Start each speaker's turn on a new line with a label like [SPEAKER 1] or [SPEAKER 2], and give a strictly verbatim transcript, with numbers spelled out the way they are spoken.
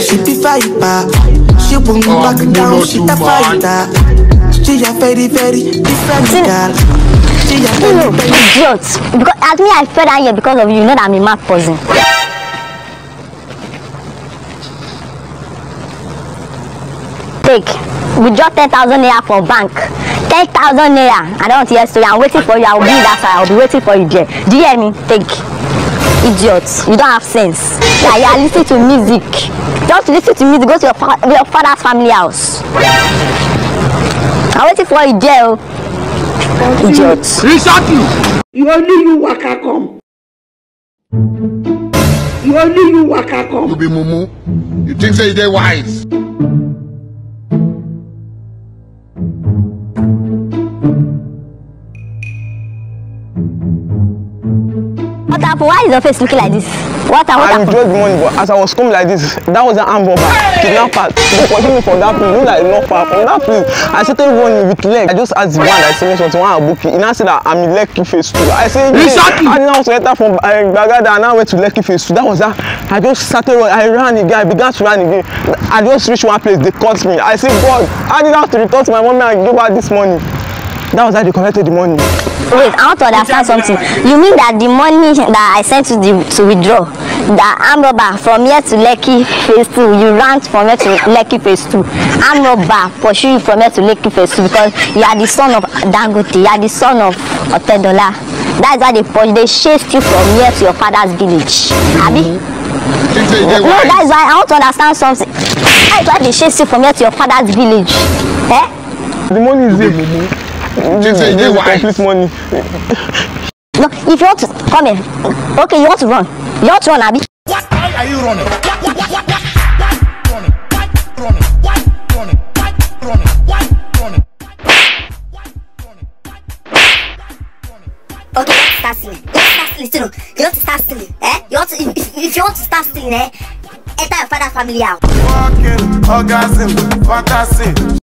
[SPEAKER 1] She be fighter. She won't oh, back down. She a fighter. She a very very different girl. She a very very
[SPEAKER 2] idiot. Because as me I fell down here because of you. You know that I'm a mad person. Take, withdraw ten thousand naira from bank. ten thousand naira. I don't want to hear story. I'm waiting for you. I will be that side. I will be waiting for you there. Do you hear me? Take. Idiot. You don't have sense. Yeah, you are listening to music. Just listen to music. Go to your, fa your father's family house. I'm waiting for you there. Idiot.
[SPEAKER 3] You only you waka come. You only you waka come.
[SPEAKER 4] You be mumu. You think say they wise.
[SPEAKER 2] What happened? Why is your face looking like this? What happened?
[SPEAKER 5] I withdrew the money, but as I was coming like this, that was an armed robber, kidnapper. They pursued me from that place. You know that it's not far from that place. I started running with leg. I just asked the man that sent me something, one book. He now said that I'm in Lekki phase two. I said, exactly. I didn't want to enter from uh, Bagada and I went to Lekki phase two. That was that. I just started running. I ran again. I began to run again. I just reached one place. They caught me. I said, God, I didn't have to return to my mom and give her this money. That was how they collected the money.
[SPEAKER 2] Wait, I want to understand something. You mean that the money that I sent to the to withdraw, the armed robber from here to Lekki phase two, you ran from here to Lekki phase two. Armed robber pursue you from here to Lekki phase two because you are the son of Dangote, you are the son of Otedola. That's why they push, they chased you from here to your father's village. Abi? No, that's why I want to understand something. That's why they chased you from here to your father's village. Eh?
[SPEAKER 5] The money is there. This is the complete money.
[SPEAKER 2] No, if you want to come here, okay, you want to run. You want to run, Abi?
[SPEAKER 4] What? Why are you running? What? What? What? What? Why running? Why running? Why running? Why running?
[SPEAKER 6] Okay, you want to start stealing. You want to start stealing too. You want to start stealing, eh? You want to, if, if you want to start stealing, eh? Enter your father's family out.
[SPEAKER 4] Fucking orgasm, fantasy.